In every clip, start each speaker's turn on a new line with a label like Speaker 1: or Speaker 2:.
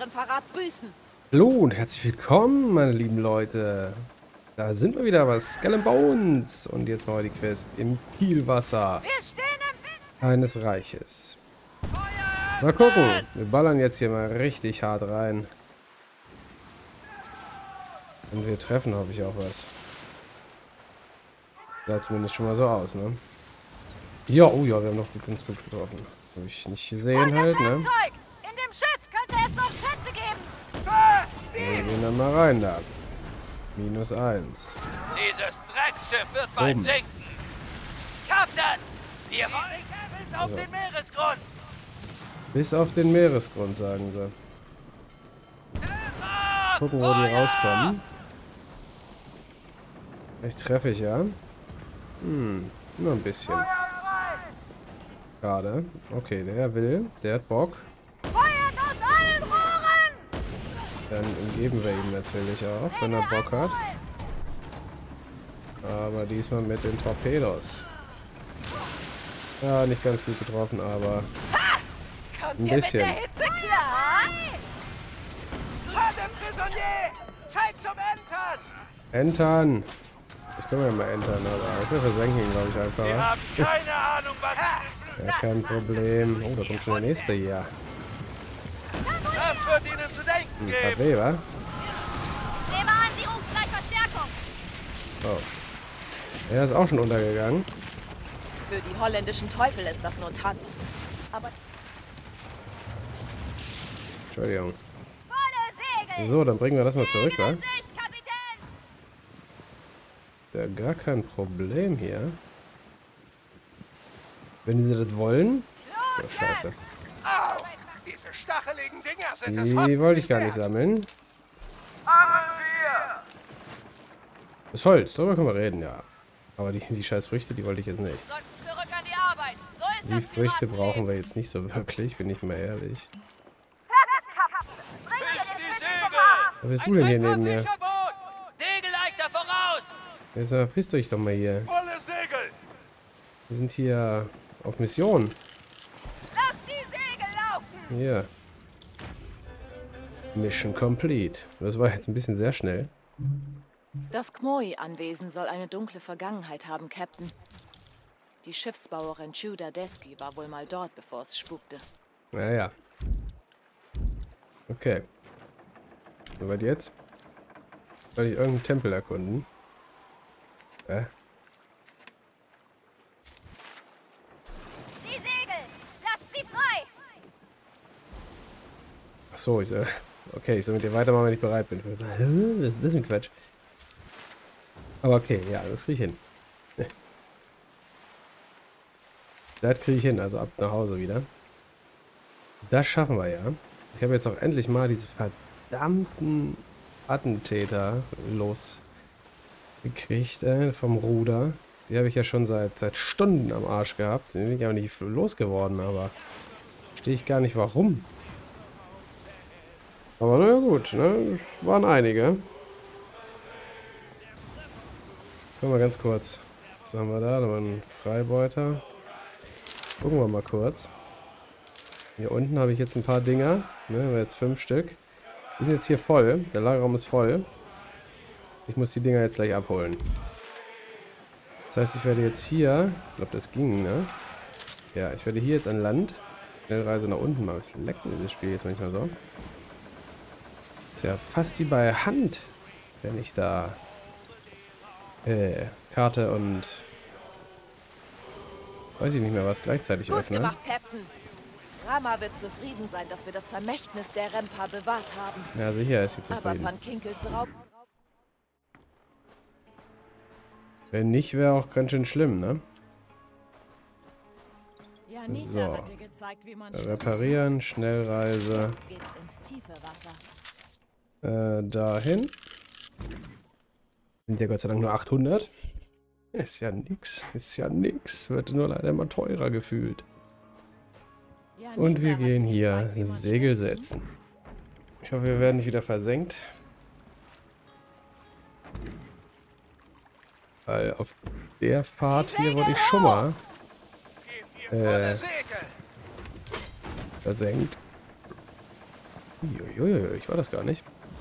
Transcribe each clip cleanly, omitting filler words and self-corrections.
Speaker 1: ihren Verrat büßen.
Speaker 2: Hallo und herzlich willkommen, meine lieben Leute. Da sind wir wieder bei Skull and Bones. Und jetzt machen wir die Quest im Kielwasser
Speaker 1: Wir stehen im Wind.
Speaker 2: eines Reiches. Mal gucken. Wir ballern jetzt hier mal richtig hart rein. Und wir treffen, hoffe ich, auch was. Sah zumindest schon mal so aus, ne? Ja, oh ja, wir haben noch uns gut getroffen. Habe ich nicht gesehen halt, ne?
Speaker 1: Zeug. In dem Schiff könnte es noch Schätze geben.
Speaker 2: Wir gehen dann mal rein da. -1.
Speaker 3: Dieses Drecksschiff wird bald
Speaker 2: Oben.
Speaker 3: sinken. Kapitän, wir wollen bis auf den Meeresgrund.
Speaker 2: Bis auf den Meeresgrund, sagen sie. Gucken, wo die rauskommen. Vielleicht treffe ich ja. Nur ein bisschen. Gerade. Okay, der will. Der hat Bock.
Speaker 1: Feuert aus allen Rohren.
Speaker 2: Dann geben wir ihm natürlich auch, wenn er Bock hat. Aber diesmal mit den Torpedos. Ja, nicht ganz gut getroffen, aber
Speaker 1: Kommt
Speaker 2: ein
Speaker 1: ihr mit
Speaker 2: bisschen.
Speaker 1: der Hitze klar?
Speaker 3: Madame Prisonnier, Zeit zum Entern.
Speaker 2: Entern! Ich kann ja mal entern, aber ich will versenken ihn, glaube ich, einfach.
Speaker 3: Wir haben keine Ahnung, was
Speaker 2: Ja, kein Problem. Oh, da kommt schon der nächste hier.
Speaker 3: das wird Ihnen zu denken geben.
Speaker 2: KW, wa?
Speaker 1: Nehme an, sie ruft gleich Verstärkung.
Speaker 2: Oh. Er ist auch schon untergegangen.
Speaker 1: Für die holländischen Teufel ist das nur Tand. Aber
Speaker 2: Entschuldigung.
Speaker 1: volle Segel.
Speaker 2: So, dann bringen wir das mal zurück, wa?
Speaker 1: Sicht, Kapitän.
Speaker 2: Ja, gar kein Problem hier. Wenn sie das wollen. Oh, scheiße.
Speaker 3: Au, diese stacheligen Dinger sind es
Speaker 2: Die wollte ich gar nicht sammeln.
Speaker 3: Haben wir.
Speaker 2: Das Holz, darüber können wir reden, ja. Aber die scheiß Früchte, die wollte ich jetzt nicht.
Speaker 1: Sollten zurück an die Arbeit. So ist
Speaker 2: Die
Speaker 1: das
Speaker 2: Früchte
Speaker 1: Privatleben.
Speaker 2: brauchen wir jetzt nicht so wirklich, bin ich mal ehrlich.
Speaker 1: Fertig, Kapitän. Bring mir
Speaker 3: Fisch
Speaker 1: den
Speaker 3: die
Speaker 1: Fisch
Speaker 3: Segel.
Speaker 1: zum Hafen.
Speaker 2: Was bist du denn hier neben mir?
Speaker 3: Segel leichter voraus.
Speaker 2: Jetzt verpisst euch doch mal hier.
Speaker 3: Volle Segel.
Speaker 2: Wir sind hier auf Mission.
Speaker 1: Lass die Segel laufen.
Speaker 2: Hier. Mission complete. Das war jetzt ein bisschen sehr schnell.
Speaker 1: Das Khmoi-Anwesen soll eine dunkle Vergangenheit haben, Captain. Die Schiffsbauerin Judah Deski war wohl mal dort, bevor es spukte.
Speaker 2: Naja. Okay. Und was jetzt? Soll ich irgendeinen Tempel erkunden?
Speaker 1: Die Segel! Lasst sie frei!
Speaker 2: Ach so, ich soll... Okay, ich soll mit dir weitermachen, wenn ich bereit bin. Was ist das für ein Quatsch? Aber okay, ja, das kriege ich hin. Das kriege ich hin, also ab nach Hause wieder. Das schaffen wir ja. Ich habe jetzt auch endlich mal diese verdammten Attentäter losgekriegt vom Ruder. Die habe ich ja schon seit Stunden am Arsch gehabt. Den bin ich aber nicht losgeworden, aber verstehe ich gar nicht warum. Aber naja gut, ne? Es waren einige. Gucken wir ganz kurz. Was haben wir da? Da war ein Freibeuter. Gucken wir mal kurz. Hier unten habe ich jetzt ein paar Dinger. Ne, haben wir jetzt 5 Stück. Die sind jetzt hier voll. Der Lagerraum ist voll. Ich muss die Dinger jetzt gleich abholen. Das heißt, ich werde jetzt hier... Ich glaube, das ging, ne? Ja, ich werde hier jetzt an Land. Schnellreise nach unten machen. Es leckt in das Spiel jetzt manchmal so. Ist ja fast wie bei Hand, wenn ich da Karte und weiß ich nicht mehr was gleichzeitig
Speaker 1: Gut
Speaker 2: öffne.
Speaker 1: gemacht, Captain. Rama wird zufrieden sein, dass wir das Vermächtnis der Rempa bewahrt haben.
Speaker 2: Ja, sicher ist sie
Speaker 1: Aber
Speaker 2: zufrieden.
Speaker 1: Van Kinkels Raub...
Speaker 2: Wenn nicht, wäre auch ganz schön schlimm, ne?
Speaker 1: Janita
Speaker 2: So.
Speaker 1: hat dir gezeigt, wie man...
Speaker 2: Reparieren, Schnellreise.
Speaker 1: Jetzt geht's ins tiefe Wasser.
Speaker 2: Dahin. Sind ja Gott sei Dank nur 800. Ist ja nix. Ist ja nix. Wird nur leider immer teurer gefühlt.
Speaker 1: Janita
Speaker 2: Und wir
Speaker 1: hat dir
Speaker 2: gehen hier
Speaker 1: gezeigt, wie man
Speaker 2: Segel setzen. Ich hoffe, wir werden nicht wieder versenkt. Weil auf der Fahrt hier wurde ich schon mal
Speaker 3: Volle Segel.
Speaker 2: versenkt. Uiuiui, ich war das gar nicht.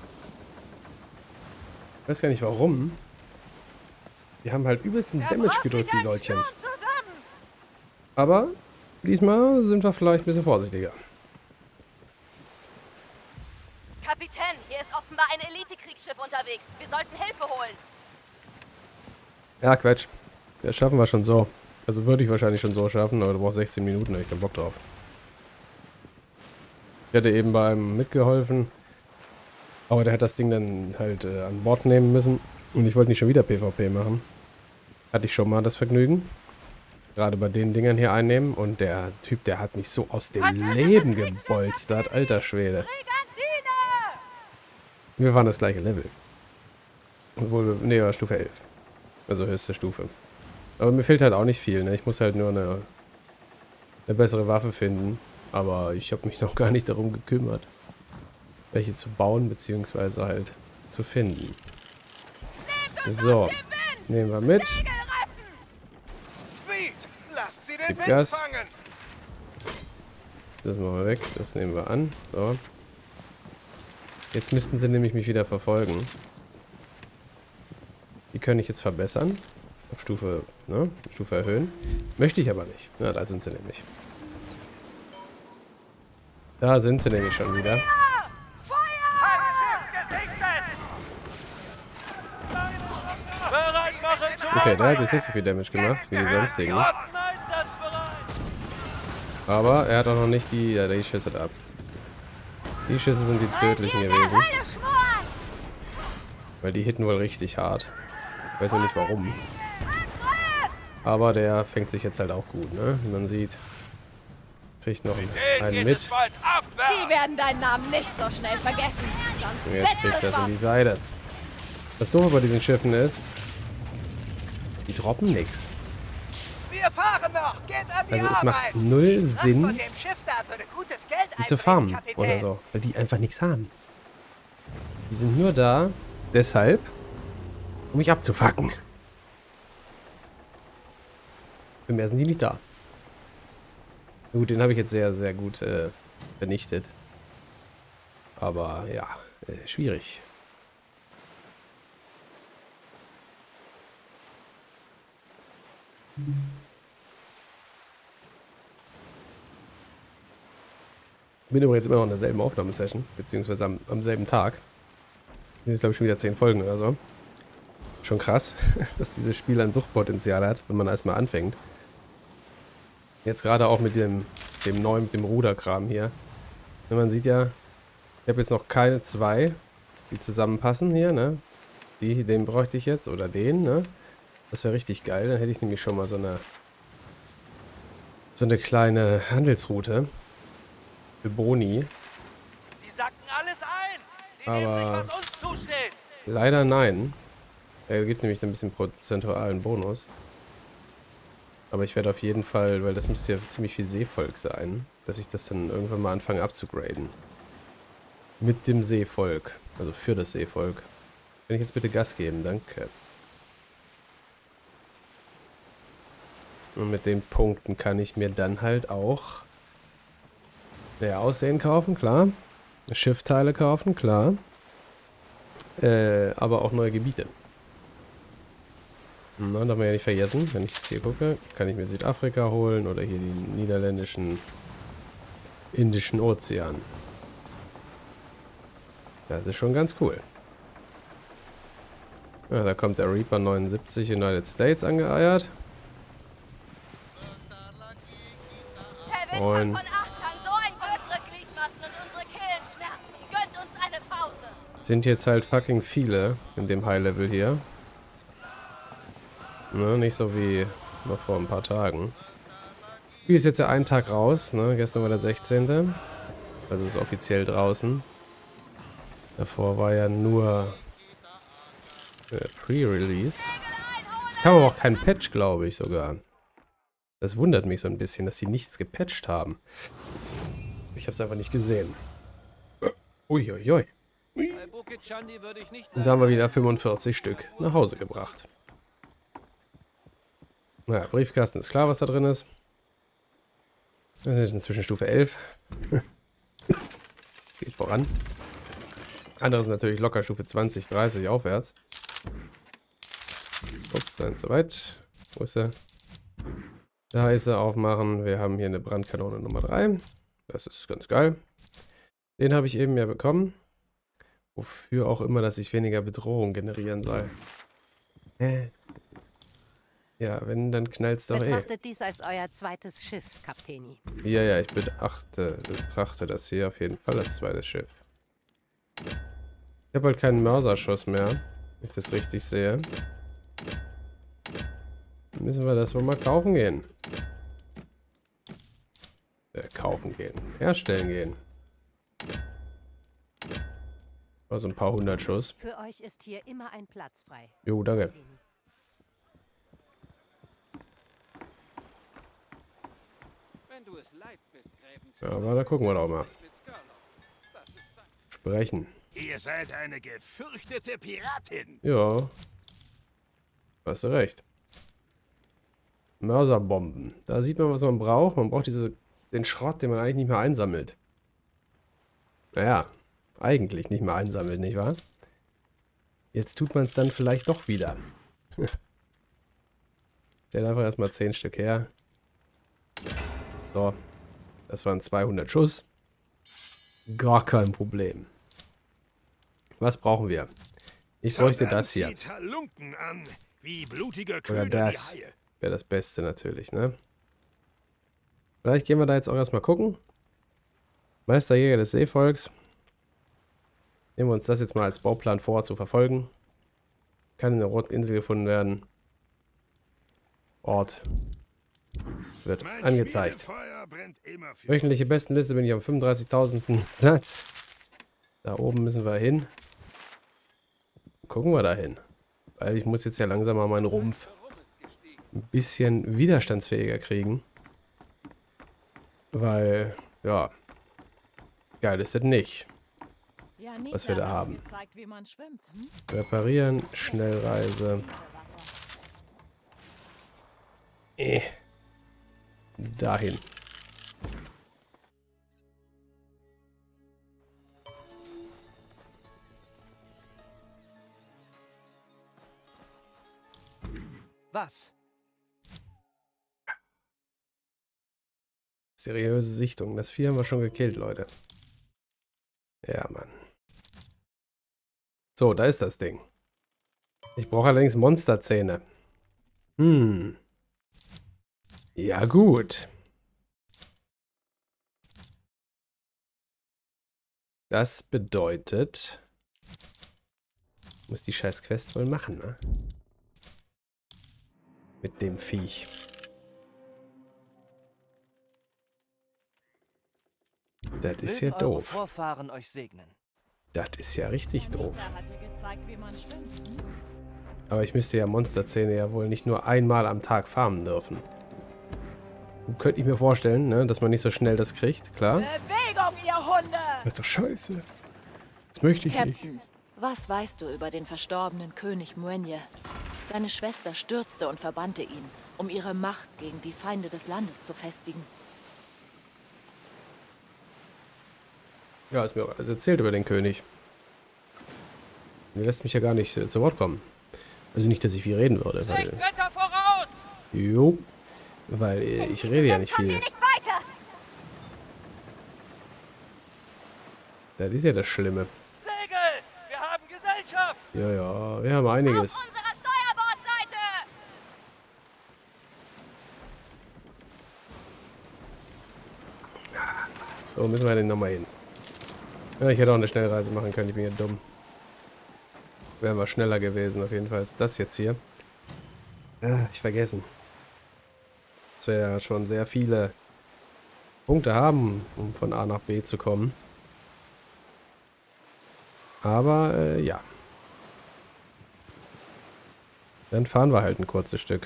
Speaker 2: Ich weiß gar nicht warum. Die haben halt übelsten Damage gedrückt, die Leutchens. Aber diesmal sind wir vielleicht ein bisschen vorsichtiger.
Speaker 4: Kapitän, hier ist offenbar ein Elite-Kriegsschiff unterwegs. Wir sollten Hilfe holen.
Speaker 2: Ja, Quatsch. Das schaffen wir schon so. Also würde ich wahrscheinlich schon so schaffen, aber du brauchst 16 Minuten, da hab ich keinen Bock drauf. Ich hätte eben beim mitgeholfen, aber der hat das Ding dann halt an Bord nehmen müssen. Und ich wollte nicht schon wieder PvP machen. Hatte ich schon mal das Vergnügen. Gerade bei den Dingern hier einnehmen. Und der Typ, der hat mich so aus dem Leben gebolstert. Alter Schwede. Wir waren das gleiche Level. Obwohl, nee, war Stufe 11. Also höchste Stufe. Aber mir fehlt halt auch nicht viel, ne? Ich muss halt nur eine bessere Waffe finden. Aber ich habe mich noch gar nicht darum gekümmert, welche zu bauen, beziehungsweise halt zu finden. So, nehmen wir mit. Gib Gas. Das machen wir weg, das nehmen wir an. So. Jetzt müssten sie nämlich mich wieder verfolgen. Die können ich jetzt verbessern. Auf Stufe, ne? Stufe erhöhen. Möchte ich aber nicht. Na, da sind sie nämlich. Da sind sie nämlich schon wieder. Okay, der hat jetzt nicht so viel Damage gemacht wie die sonstigen. Aber er hat auch noch nicht die... Ja, die Schüsse ab. Die Schüsse sind die tödlichen gewesen. Weil die hitten wohl richtig hart. Ich weiß noch nicht warum. Aber der fängt sich jetzt halt auch gut, ne? Wie man sieht. Kriegt noch einen mit.
Speaker 4: Die werden deinen Namen nicht so schnell vergessen.
Speaker 2: Und jetzt kriegt das in die Seite. Das Doofe bei diesen Schiffen ist, die droppen nichts. Also es macht null Sinn, die zu farmen oder so, weil die einfach nichts haben. Die sind nur da, deshalb, um mich abzufacken. Für mehr sind die nicht da. Gut, den habe ich jetzt sehr, sehr gut vernichtet. Aber ja, schwierig. Ich bin übrigens immer noch in derselben Aufnahmesession, beziehungsweise am selben Tag. Das sind jetzt, glaube ich, schon wieder 10 Folgen oder so. Schon krass, dass dieses Spiel ein Suchtpotenzial hat, wenn man erstmal anfängt. Jetzt gerade auch mit dem neuen, mit dem Ruderkram hier. Und man sieht ja, ich habe jetzt noch keine 2, die zusammenpassen hier, ne? Den bräuchte ich jetzt, oder den, ne? Das wäre richtig geil, dann hätte ich nämlich schon mal so eine kleine Handelsroute. Für Boni.
Speaker 3: Die sacken alles ein. Die
Speaker 2: Aber
Speaker 3: nehmen sich, was uns zusteht.
Speaker 2: Leider nein. Er gibt nämlich ein bisschen prozentualen Bonus. Aber ich werde auf jeden Fall, weil das müsste ja ziemlich viel Seevolk sein, dass ich das dann irgendwann mal anfange abzugraden. Mit dem Seevolk. Also für das Seevolk. Kann ich jetzt bitte Gas geben? Danke. Und mit den Punkten kann ich mir dann halt auch Aussehen kaufen, klar. Schiffteile kaufen, klar. Aber auch neue Gebiete. Na, darf man ja nicht vergessen, wenn ich jetzt hier gucke, kann ich mir Südafrika holen oder hier den niederländischen, Indischen Ozean. Das ist schon ganz cool. Ja, da kommt der Reaper 79 United States angeeiert. Moin. Sind jetzt halt fucking viele in dem High-Level hier. Ne, nicht so wie noch vor ein paar Tagen. Hier ist jetzt ja ein Tag raus, ne? Gestern war der 16. Also ist offiziell draußen. Davor war ja nur Pre-Release. Jetzt kam aber auch kein Patch, glaube ich sogar. Das wundert mich so ein bisschen, dass sie nichts gepatcht haben. Ich habe es einfach nicht gesehen. Uiuiui. Und da haben wir wieder 45 Stück nach Hause gebracht. Naja, Briefkasten ist klar, was da drin ist. Wir sind inzwischen Stufe 11. geht voran. Andere sind natürlich locker Stufe 20, 30 aufwärts. Ups, dann zu weit. Wo ist er? Da ist er, aufmachen. Wir haben hier eine Brandkanone Nummer 3. Das ist ganz geil. Den habe ich eben ja bekommen. Wofür auch immer, dass ich weniger Bedrohung generieren soll. Ja, wenn, dann knallt's doch
Speaker 5: Betrachtet dies als euer zweites Schiff, Kapitän.
Speaker 2: Ja, ich betrachte das hier auf jeden Fall als zweites Schiff. Ich habe halt keinen Mörserschuss mehr, wenn ich das richtig sehe. Dann müssen wir das wohl mal kaufen gehen. Kaufen gehen. Herstellen gehen. Also ein paar 100 Schuss.
Speaker 5: Für euch ist hier immer ein Platz frei.
Speaker 2: Jo, danke. Ja, aber da gucken wir doch mal. Sprechen.
Speaker 6: Ihr seid eine gefürchtete Piratin.
Speaker 2: Ja. Hast du recht. Mörserbomben. Da sieht man, was man braucht. Man braucht den Schrott, den man eigentlich nicht mehr einsammelt. Naja, eigentlich nicht mehr einsammelt, nicht wahr? Jetzt tut man es dann vielleicht doch wieder. Stell einfach erstmal 10 Stück her. So. Das waren 200 Schuss. Gar kein Problem. Was brauchen wir? Ich bräuchte das hier.
Speaker 6: An, wie blutige
Speaker 2: Oder das. Wäre das Beste natürlich, ne? Vielleicht gehen wir da jetzt auch erstmal gucken. Meisterjäger des Seevolks. Nehmen wir uns das jetzt mal als Bauplan vor, zu verfolgen. Kann in der Roten Insel gefunden werden. Ort. Wird angezeigt. Wöchentliche Bestenliste bin ich am 35.000. Platz. Da oben müssen wir hin. Gucken wir da hin. Weil ich muss jetzt ja langsam mal meinen Rumpf ein bisschen widerstandsfähiger kriegen. Weil, ja, geil ist das nicht, was wir da haben. Reparieren, Schnellreise. Dahin.
Speaker 3: Was?
Speaker 2: Seriöse Sichtung. Das Vieh haben wir schon gekillt, Leute. Ja, Mann. So, da ist das Ding. Ich brauche allerdings Monsterzähne. Ja, gut. Das bedeutet... Ich muss die scheiß Quest wohl machen, ne? Mit dem Viech. Das ist ja doof.
Speaker 3: Vorfahren euch segnen.
Speaker 2: Das ist ja richtig doof. Aber ich müsste ja Monsterzähne ja wohl nicht nur einmal am Tag farmen dürfen. Könnte ich mir vorstellen, ne, dass man nicht so schnell das kriegt, klar.
Speaker 1: Bewegung, ihr Hunde!
Speaker 2: Das ist doch scheiße. Das möchte ich nicht.
Speaker 1: Captain, was weißt du über den verstorbenen König Muenye? Seine Schwester stürzte und verbannte ihn, um ihre Macht gegen die Feinde des Landes zu festigen.
Speaker 2: Ja, ist mir auch alles erzählt über den König. Der lässt mich ja gar nicht zu Wort kommen. Also nicht, dass ich viel reden würde. Weil,
Speaker 3: voraus!
Speaker 2: jo, weil ich rede ja nicht viel.
Speaker 4: Nicht weiter!
Speaker 2: Das ist ja das Schlimme.
Speaker 3: Segel! Wir haben Gesellschaft!
Speaker 2: Ja, ja, wir haben einiges.
Speaker 4: Auf unserer Steuerbordseite!
Speaker 2: So, müssen wir denn nochmal hin. Ja, ich hätte auch eine Schnellreise machen können, ich bin ja dumm. Wären wir schneller gewesen auf jeden Fall als das jetzt hier. Ja, ich vergessen. Dass wir ja schon sehr viele Punkte haben, um von A nach B zu kommen. Aber, ja. Dann fahren wir halt ein kurzes Stück.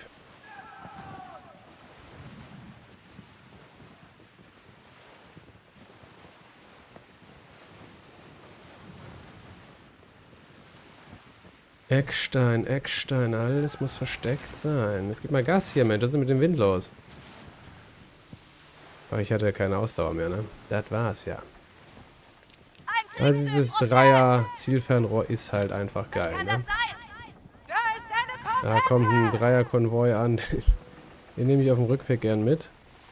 Speaker 2: Eckstein, Eckstein, alles muss versteckt sein. Es gibt mal Gas hier, Mensch. Was ist mit dem Wind los? Aber ich hatte keine Ausdauer mehr, ne? Das war's, ja. Also dieses Dreier-Zielfernrohr ist halt einfach geil, ne? Da kommt ein Dreier-Konvoi an. Den nehme ich auf dem Rückweg gern mit.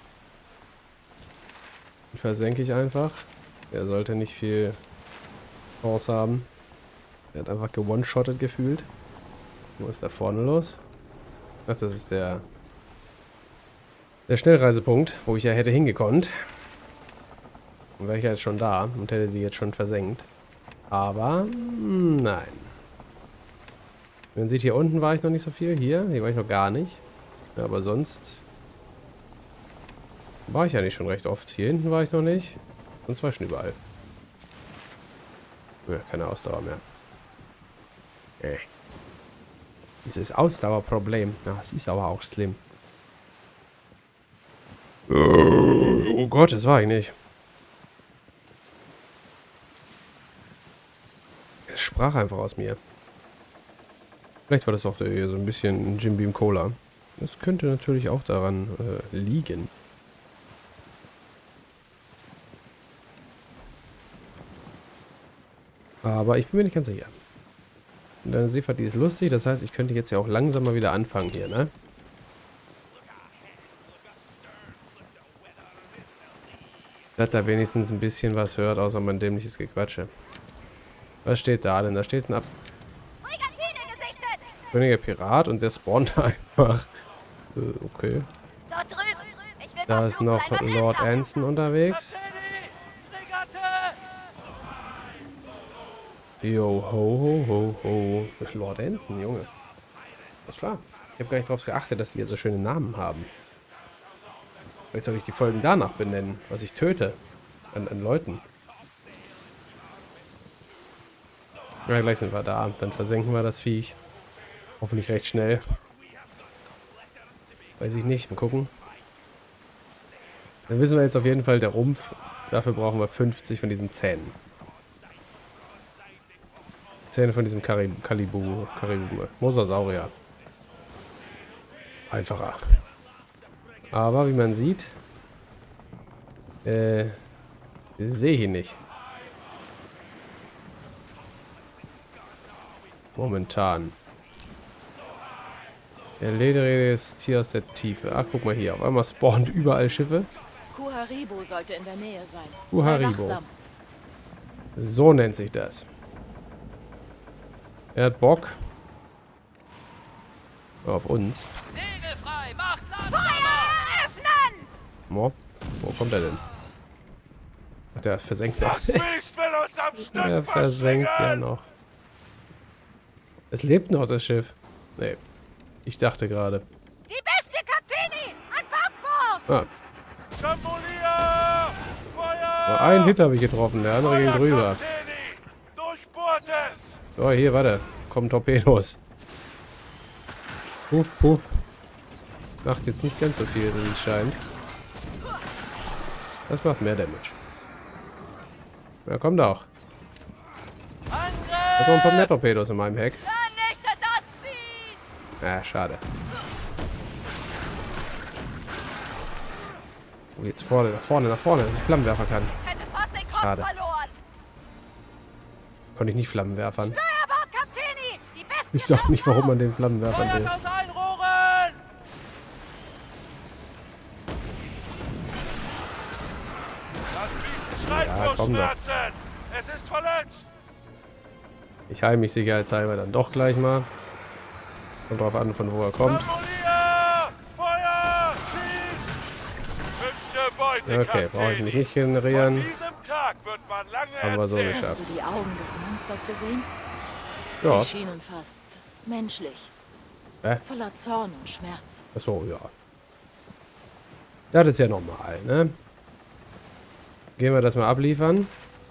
Speaker 2: Den versenke ich einfach. Der sollte nicht viel Chance haben. Der hat einfach gewone-shottet gefühlt. Wo ist da vorne los? Ach, das ist der Schnellreisepunkt, wo ich ja hätte hingekonnt. Dann wäre ich ja jetzt schon da und hätte die jetzt schon versenkt. Aber nein. Man sieht, hier unten war ich noch nicht so viel. Hier war ich noch gar nicht. Ja, aber sonst war ich ja nicht schon recht oft. Hier hinten war ich noch nicht. Sonst war ich schon überall. Ja, keine Ausdauer mehr. Dieses Ausdauerproblem. Ja, das ist aber auch schlimm. Oh Gott, das war ich nicht. Es sprach einfach aus mir. Vielleicht war das auch so ein bisschen Jim Beam Cola. Das könnte natürlich auch daran liegen. Aber ich bin mir nicht ganz sicher. Und deine Seefahrt, die ist lustig. Das heißt, ich könnte jetzt ja auch langsam mal wieder anfangen hier, ne? Dass da wenigstens ein bisschen was hört, außer mein dämliches Gequatsche. Was steht da denn? Da steht ein Königer Pirat und der spawnt einfach. Okay. Da ist noch Lord Anson unterwegs. Jo, ho, ho, ho, ho. Lord Anson, Junge. Ist klar. Ich habe gar nicht darauf geachtet, dass die hier so schöne Namen haben. Vielleicht soll ich die Folgen danach benennen, was ich töte. An Leuten. Ja, gleich sind wir da. Dann versenken wir das Viech. Hoffentlich recht schnell. Weiß ich nicht. Mal gucken. Dann wissen wir jetzt auf jeden Fall, der Rumpf. Dafür brauchen wir 50 von diesen Zähnen. Zähne von diesem Karibu, Mosasaurier. Einfacher. Aber wie man sieht, sehe ich ihn nicht. Momentan. Der ledrige Tier aus der Tiefe. Ach, guck mal hier. Auf einmal spawnt überall Schiffe.
Speaker 1: Kuharibo sollte in der Nähe sein.
Speaker 2: Kuharibo. So nennt sich das. Er hat Bock. Auf uns.
Speaker 3: Segelfrei, macht
Speaker 4: Feuer öffnen!
Speaker 2: Wo kommt er denn? Ach, der versenkt ja.
Speaker 6: Das Biest will uns am Stück
Speaker 2: Er versenkt ja noch. Es lebt noch, das Schiff. Nee. Ich dachte gerade.
Speaker 4: Die beste Kapitän! An Backbord!
Speaker 2: Ah.
Speaker 6: Jambulia! Feuer!
Speaker 2: Nur einen Hit habe ich getroffen, der andere ging drüber.
Speaker 6: Durchbohrt es!
Speaker 2: So, hier, warte. Kommen Torpedos. Puff, puff. Macht jetzt nicht ganz so viel, so wie es scheint. Das macht mehr Damage. Ja, komm doch. Da kommen ein paar mehr Torpedos in meinem Heck.
Speaker 4: Vernichtet das Biest!
Speaker 2: Ah, schade. Oh, jetzt vorne, nach vorne, dass ich Flammenwerfer kann.
Speaker 4: Ich hätte fast den Kopf
Speaker 2: Schade.
Speaker 4: verloren!
Speaker 2: Konnte ich nicht Flammenwerfern.
Speaker 4: Steuerbord, Kapitän! Die beste
Speaker 2: Ich weiß doch nicht, warum man den Flammenwerfern will.
Speaker 3: Feuert aus allen Rohren!
Speaker 6: Das Biest schreit
Speaker 2: Ja,
Speaker 6: vor
Speaker 2: komm doch.
Speaker 6: Schmerzen! Es ist verletzt!
Speaker 2: Ich heile mich sicherheitshalber dann doch gleich mal. Kommt drauf an, von wo er kommt.
Speaker 6: Jambulia! Feuer! Schieß! Hübsche Beute,
Speaker 2: Okay, brauche ich mich
Speaker 6: Kapitän.
Speaker 2: nicht generieren.
Speaker 6: Von diesem Tag wird man lange
Speaker 2: Haben wir so
Speaker 6: erzählen.
Speaker 2: geschafft.
Speaker 1: Hast du die Augen des Monsters gesehen?
Speaker 2: Ja.
Speaker 1: Sie schienen fast menschlich.
Speaker 2: Hä?
Speaker 1: Voller Zorn und Schmerz.
Speaker 2: Achso, ja. Das ist ja normal, ne? Gehen wir das mal abliefern.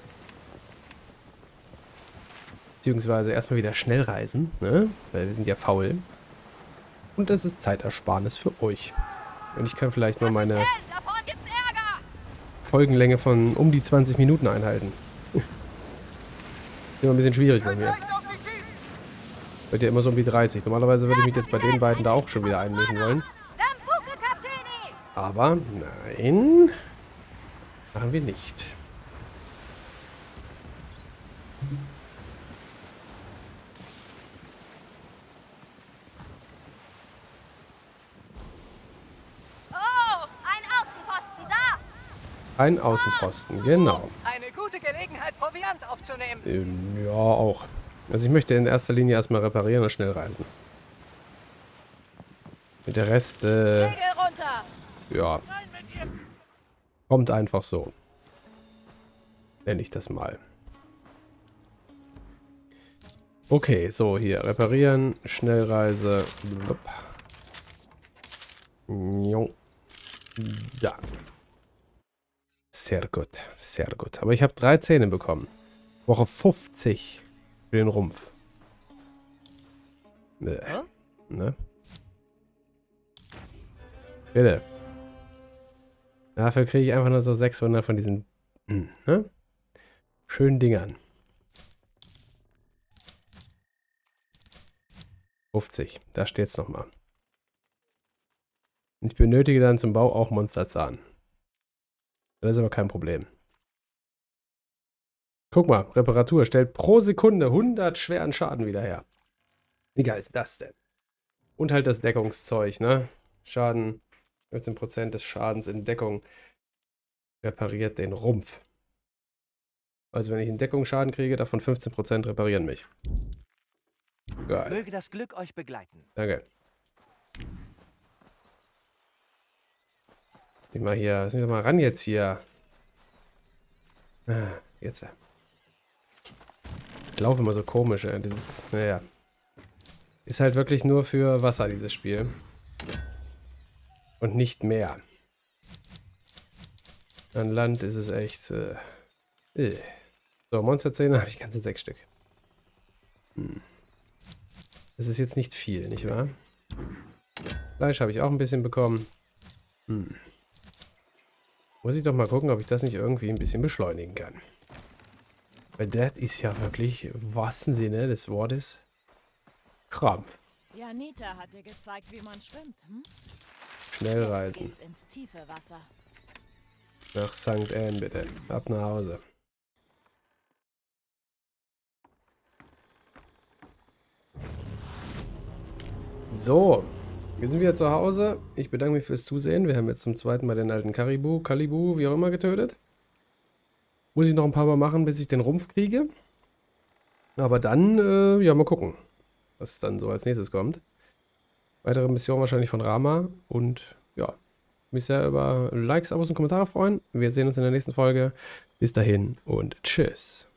Speaker 2: Beziehungsweise erstmal wieder schnell reisen, ne? Weil wir sind ja faul. Und das ist Zeitersparnis für euch. Und ich kann vielleicht mal meine
Speaker 4: Da vorne gibt's Ärger!
Speaker 2: Folgenlänge von um die 20 Minuten einhalten. Ist immer ein bisschen schwierig bei mir. Wird ja immer so um die 30. Normalerweise würde ich mich jetzt bei den beiden da auch schon wieder einmischen wollen.
Speaker 4: Sambuke, Kapitän!
Speaker 2: Aber nein. Machen wir nicht. Ein Außenposten, genau.
Speaker 3: Eine gute Gelegenheit, Proviant aufzunehmen.
Speaker 2: Ja, auch. Also ich möchte in erster Linie erstmal reparieren und schnell reisen. Mit der Rest,
Speaker 4: Segel runter!
Speaker 2: ja, kommt einfach so. Nenne ich das mal. Okay, so, hier, reparieren, Schnellreise. Blub. Jo. Da. Sehr gut, sehr gut. Aber ich habe 3 Zähne bekommen. Woche 50 für den Rumpf. Ne? Bitte. Dafür kriege ich einfach nur so 600 von diesen schönen Dingern. 50. Da steht's nochmal. Ich benötige dann zum Bau auch Monsterzahn. Das ist aber kein Problem. Guck mal, Reparatur stellt pro Sekunde 100 schweren Schaden wieder her. Wie geil ist das denn? Und halt das Deckungszeug, ne? Schaden, 15% des Schadens in Deckung repariert den Rumpf. Also wenn ich in Deckung Schaden kriege, davon 15% reparieren mich. Geil.
Speaker 3: Möge das Glück euch begleiten.
Speaker 2: Danke. Geh mal hier, lass mich doch mal ran jetzt hier. Ah, jetzt. Ich laufe immer so komisch, ey. Dieses, naja. Ist halt wirklich nur für Wasser, dieses Spiel. Und nicht mehr. An Land ist es echt, So, Monsterzähne habe ich ganze 6 Stück. Das ist jetzt nicht viel, nicht wahr? Fleisch habe ich auch ein bisschen bekommen. Muss ich doch mal gucken, ob ich das nicht irgendwie ein bisschen beschleunigen kann. Weil das ist ja wirklich, im wahrsten Sinne des Wortes, Krampf.
Speaker 1: Janita hat dir gezeigt, wie man schwimmt, hm?
Speaker 2: Schnell
Speaker 1: Jetzt
Speaker 2: reisen.
Speaker 1: geht's ins tiefe Wasser.
Speaker 2: Nach St. Anne bitte. Ab nach Hause. So, wir sind wieder zu Hause. Ich bedanke mich fürs Zusehen. Wir haben jetzt zum 2. Mal den alten Kalibu, wie auch immer, getötet. Muss ich noch ein paar Mal machen, bis ich den Rumpf kriege. Aber dann, ja, mal gucken, was dann so als nächstes kommt. Weitere Mission wahrscheinlich von Rama. Und ja, mich sehr über Likes, Abos und Kommentare freuen. Wir sehen uns in der nächsten Folge. Bis dahin und tschüss.